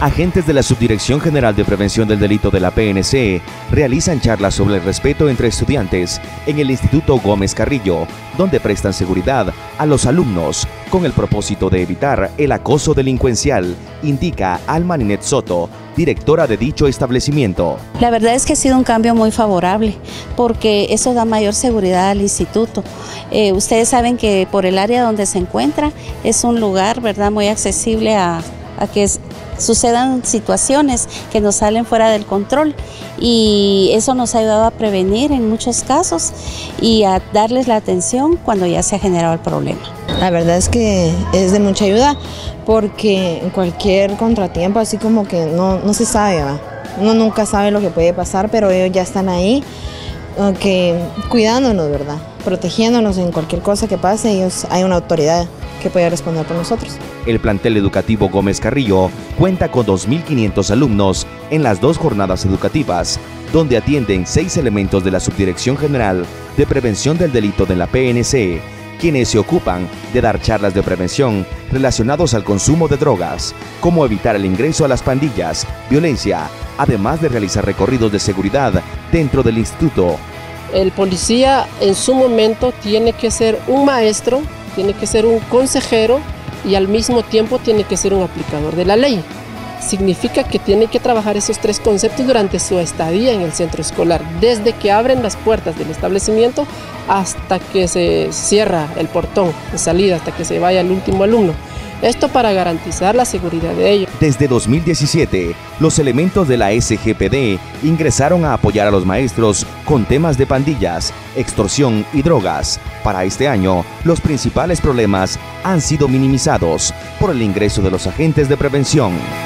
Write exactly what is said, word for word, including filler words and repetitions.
Agentes de la Subdirección General de Prevención del Delito de la P N C realizan charlas sobre el respeto entre estudiantes en el Instituto Gómez Carrillo, donde prestan seguridad a los alumnos con el propósito de evitar el acoso delincuencial, indica Alma Ninet Soto, directora de dicho establecimiento. La verdad es que ha sido un cambio muy favorable porque eso da mayor seguridad al instituto. Eh, ustedes saben que por el área donde se encuentra es un lugar, ¿verdad?, muy accesible a, a que es, sucedan situaciones que nos salen fuera del control, y eso nos ha ayudado a prevenir en muchos casos y a darles la atención cuando ya se ha generado el problema. La verdad es que es de mucha ayuda porque en cualquier contratiempo así como que no, no se sabe, ¿va? Uno nunca sabe lo que puede pasar, pero ellos ya están ahí que, cuidándonos, ¿verdad? Protegiéndonos en cualquier cosa que pase. Ellos, hay una autoridad que puede responder por nosotros. El plantel educativo Gómez Carrillo cuenta con dos mil quinientos alumnos en las dos jornadas educativas, donde atienden seis elementos de la Subdirección General de Prevención del Delito de la P N C, quienes se ocupan de dar charlas de prevención relacionados al consumo de drogas, cómo evitar el ingreso a las pandillas, violencia, además de realizar recorridos de seguridad dentro del instituto. El policía en su momento tiene que ser un maestro, tiene que ser un consejero y al mismo tiempo tiene que ser un aplicador de la ley. Significa que tiene que trabajar esos tres conceptos durante su estadía en el centro escolar, desde que abren las puertas del establecimiento hasta que se cierra el portón de salida, hasta que se vaya el último alumno. Esto para garantizar la seguridad de ellos. Desde dos mil diecisiete, los elementos de la S G P D ingresaron a apoyar a los maestros con temas de pandillas, extorsión y drogas. Para este año, los principales problemas han sido minimizados por el ingreso de los agentes de prevención.